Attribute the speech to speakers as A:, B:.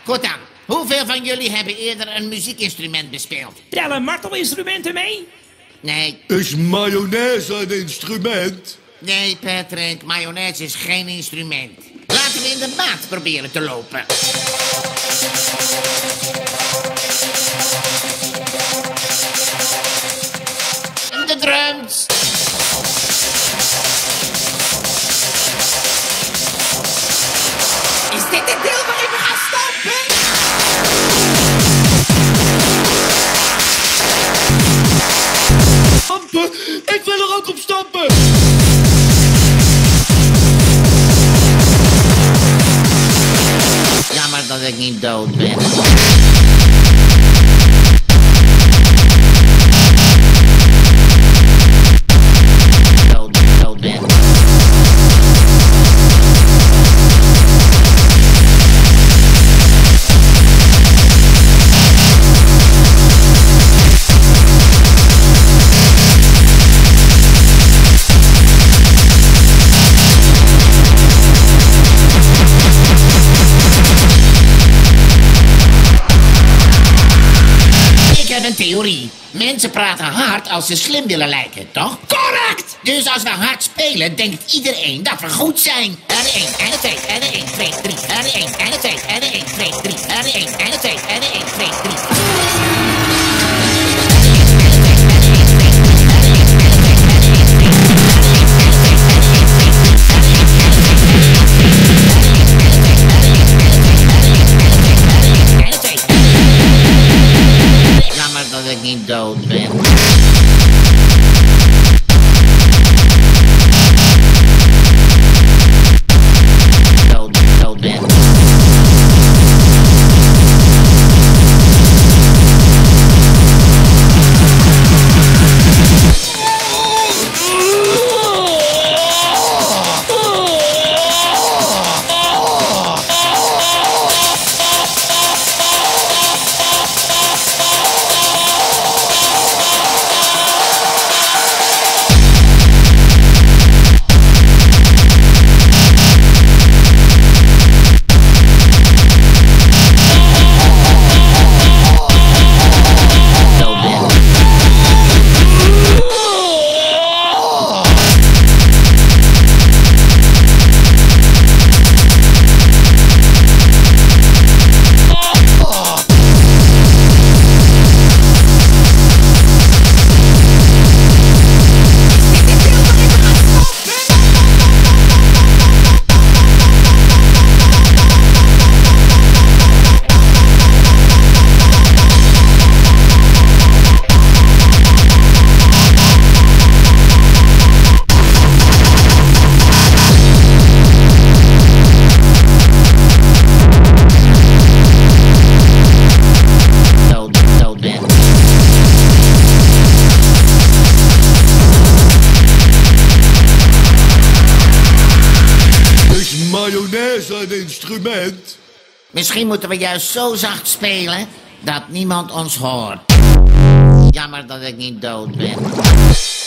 A: Goed dan. Hoeveel van jullie hebben eerder een muziekinstrument bespeeld?
B: Tellen martelinstrumenten mee?
A: Nee.
C: Is mayonaise een instrument?
A: Nee, Patrick. Mayonaise is geen instrument. Laten we in de maat proberen te lopen. En de drums. Is dit het deel waarin we gaan stampen?
C: Stampen? Ik wil er ook op stampen!
A: Jammer dat ik niet dood ben. Dood ben. Ik heb een theorie. Mensen praten hard als ze slim willen lijken, toch? Correct! Dus als we hard spelen, denkt iedereen dat we goed zijn. En de 1, en de 2, en de 1, 2, 3. En de 1, en de 2, en de 1, 2, 3. En de 1, en de 2, en de 1, 2, 3. Jammer dat ik niet dood ben. Dood ben.
C: Mayonaise een instrument?
A: Misschien moeten we juist zo zacht spelen dat niemand ons hoort. Jammer dat ik niet dood ben.